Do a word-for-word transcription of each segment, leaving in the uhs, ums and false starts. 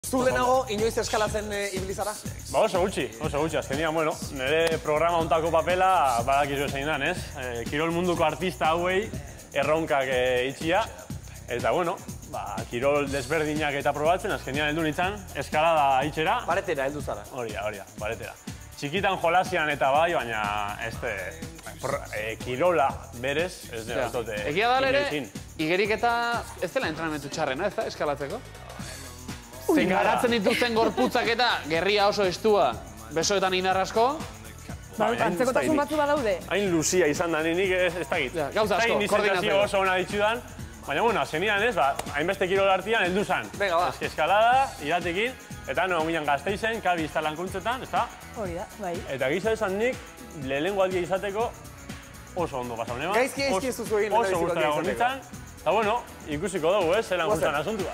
Zu lehenago, inoiz eskalatzen ibilizara? Ba oso gutxi, oso gutxi. Azkenian, bueno, nire programa ontako papela badakizu ezein dan, ez? Kirol munduko artista hauei erronkak itxia. Eta, bueno, kirol desberdinak eta probatzen, azkenian heldu nintzen, eskalada itxera. Baretera heldu zara. Hori da, hori da, baretera. Txikitan jolasian eta bai, baina este kirola berez, ez dira ez dute. Egia da ere, igerik eta ez dela entrenamentu txarrena, ez da, eskalatzeko? Zein garatzen dituzten gorputzak eta gerria oso estua, besoetan inarrasko. Antzekotasun batzu badaude. Hain luzia izan da, nik ez dakit. Gauza asko, koordinatzeko. Oso ona ditxudan, baina, bueno, zenian ez, hainbeste kirol artian heldu zan. Venga, ba. Eskalada, iratekin, eta no, ginen Gasteizen, Kabi iztalankuntzetan, ez da? Hori da, bai. Eta giza esan nik, lehenengo aldia izateko oso ondo pasau neban. Gaizki gaizki ez duzu egin lehenengo aldia izateko. Eta, bueno, ikusiko dugu, ez, zelan gustan asuntua.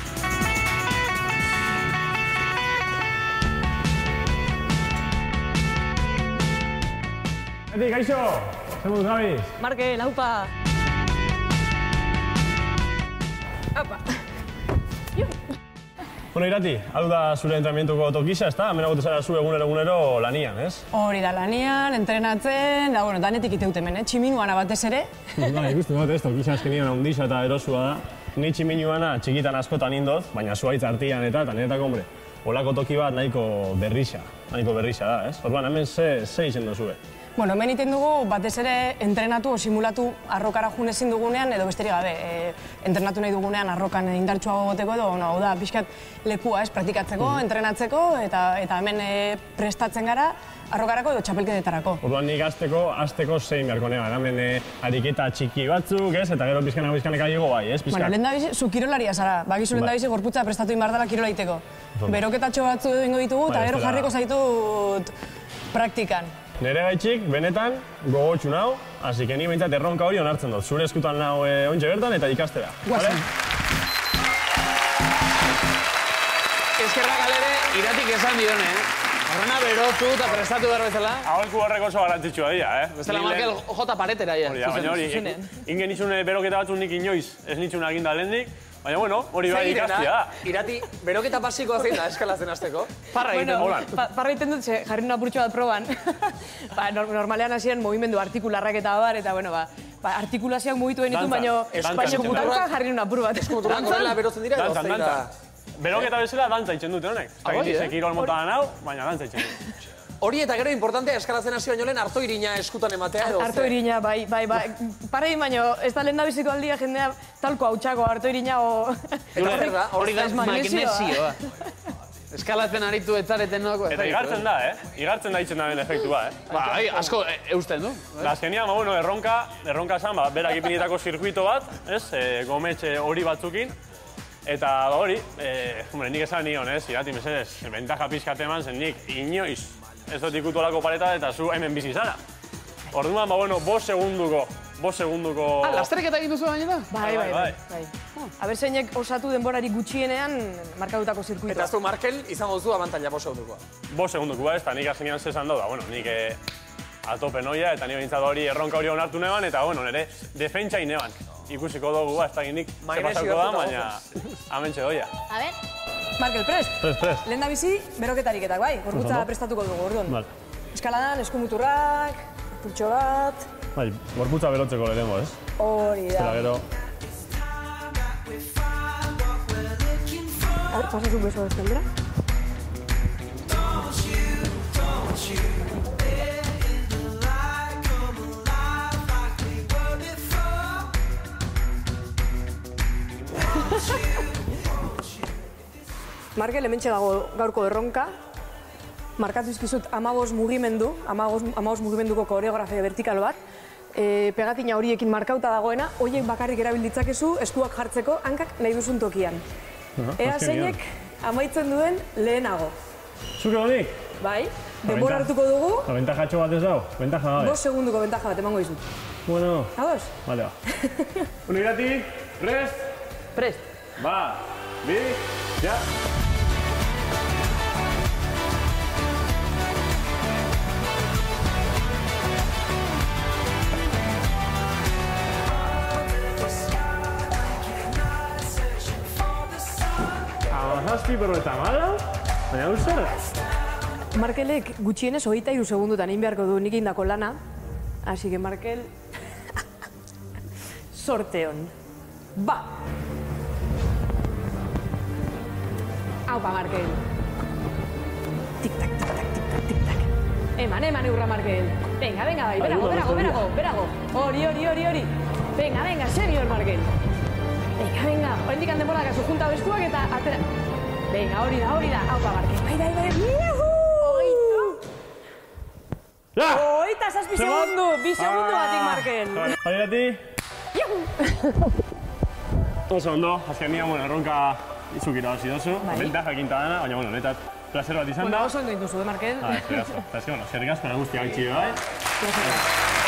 Eti, gaixo! Zemuz, Gabiz? Markel, haupa! Haupa! Bueno, Irati, hau da zure entrenamientuko tokisa, ez da? Hemen agote zara zu egunero egunero lanian, ez? Hori da, lanian, entrenatzen, da, bueno, danetik iteut hemen, eh? Tximinuana batez ere. Ba, ikusten dut, ez, tokisa azkenian handiza eta erosua da. Ni tximinuana txikitan askotan indoz, baina zuaitz artian eta, eta niretak, hombre, olako toki bat nahiko berrixa, nahiko berrixa da, ez? Orduan, hemen ze, ze izen dozue? Bueno, hemen iten dugu batez ere entrenatu o simulatu arrokara jun ezin dugunean edo besterik gabe. E, entrenatu nahi dugunean arrokan indartsuago goteko edo, no, da, pixkat lekua, ez, praktikatzeko, mm. entrenatzeko eta, eta hemen e, prestatzen gara arrokarako edo txapelketetarako. Orduan nik azteko, azteko zein beharko neba, hemen e, ariketa txiki batzuk, ez, eta gero pizkanako pizkaneka digo bai, ez, pizkan. Bueno, lehen da bizi, zu kirolaria zara, bakizu lehen da bizi gorputza prestatu inbardala kirola iteko. Beroketatxo batzu egingo ditugu eta gero jarriko zaitut praktikan. Nere gaitxik, benetan, gogotxu nau, hasi que ni behintzat erronka hori onartzen dut. Zure eskutan nau ontxe bertan eta ikastera. Guazen. Eskerrak alere, Iratik esan dione, eh? Horrena berotu eta prestatu behar bezala. Aholku horrek oso garantzitsua dira, eh? Bestela Markel jota paretera, ja. Hori da, baina hori, ingen izun beroketa batzu nik inoiz, ez nintzun aginda lehendik. Baina, bueno, hori bai ikastia da. Irati, beroketa pasikoa zein da eskalatzen hasteko? Parra egiten dut. Parra egiten dut, ze jarri nuna purtsu bat proban. Normalean hasieran mugimendu artikularrak eta bar, eta, bueno, ba, artikulazioak mugitu genitun, baina dantzan jarri nuna pur bat. Eskumoturak horrela berotzen dira edo zein da? Beroketa bezala dantza itxen dute honek. Eta kirol mota da nau, baina dantza itxen dute. Hori eta gero importantea eskalatzen hasi baino lehen harto irina eskutan ematea edo? Harto irina, bai, bai, bai. Parei baino, ez da lehen da biziko aldia jendea talko hautxako harto irina o... Eta zer da? Hori da magnesioa. Eskalatzen aritu etzareten nuako efektu. Eta igartzen da, eh? Igartzen da itzen da ben efektua, eh? Ba, asko eusten du. Azkenian, bueno, erronka, erronka zan, ba, berak ipinitako zirkuito bat, ez? Gometxe hori batzukin. Eta hori, hombre, nik esan nion, ez? Irati, mesedez, bentaja pizkat eman zen nik inoiz. Ez dut ikutu olako pareta eta zu hemen bizi zara. Orduan, ba, bueno, bost segunduko, bost segunduko... Ah, lasterketa egin duzu baina da? Bai, bai, bai. Aber zeinek osatu denborari gutxienean markatutako zirkuitoa. Eta zu, Markel, izango duzu abantaila bost segundukoa. Bost segundukoa, ez, eta nik azenean zezan da, bueno, nik atope noia, eta nire bintzat hori erronka hori onartu neban, eta, bueno, nire defentsa ineban. Ikusiko dugu, ez da nik ze pasako da, baina amentxe doia. A ver... Markel, prest? Prest, prest. Lehen da bizi, beroketariketak, bai? Gorputza prestatuko dugu, orduan. Eskaladan, eskumuturrak, pultxo bat... Bai, gorputza berotzeko lehenengo, ez? Hori da. Estela gero... A ver, pasas un beso a esta aldera. Markel, hementxe dago gaurko erronka. Markatu izkizut amabos mugimendu, amabos mugimenduko koreografia vertikal bat. Pegatina horiekin markauta dagoena, horiek bakarrik erabilditzakezu eskuak jartzeko hankak nahi duzun tokian. Ea zeinek amaitzen duen lehenago. Zuke honik? Bai, denbora hartuko dugu. Eta bentajatxo bat ez dago, bentaja gabe. Bost segunduko bentaja bat, emango izut. Bueno. Ados? Vale, ba. Uno Irati, prest? Prest. Ba, bi, ja. zazpi, berrogeita hamalau. Baina hau zer da? Markelek gutxienez hogeita hiru segundutan egin beharko du nik indako lana. Así que Markel... Sorteon. Ba! Aupa, Markel. Tic-tac, tic-tac, tic-tac, tic-tac. Eman, eman eurra, Markel. Venga, venga, bai, berago, berago, berago, berago. Hori, hori, hori, hori. Venga, venga, senior, Markel. Venga, venga, horrendik handen bolak azu junta bestuak eta atera... Venga, hori da, hori da. Aupa, Markel. Bai, bai, bai. Juhu! Hogeita zazpi segundu, bi segundu batik, Markel. Hori gati? Oso ondo, azken nian, bueno, erronka izuk irabazi dozu. Bentaja ekinta dana, baina, bueno, netat placer bat izan da. Bueno, oso ondo induzu, eh, Markel? Ah, eskerrik asko. Eta eske, bueno, eskerrik asko nagustia gaitxio, bai?